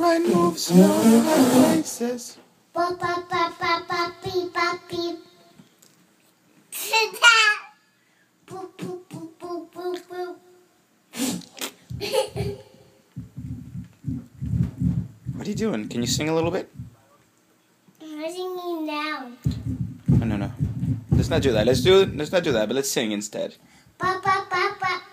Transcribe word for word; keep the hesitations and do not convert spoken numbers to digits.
mind moves from high places. Pa pa pa pa pa beep pa beep. Boop boop boop boop boop boop. What are you doing? Can you sing a little bit? I'm singing now. Oh, no, no. Let's not do that. Let's do. Let's not do that. But let's sing instead. Pa pa pa pa.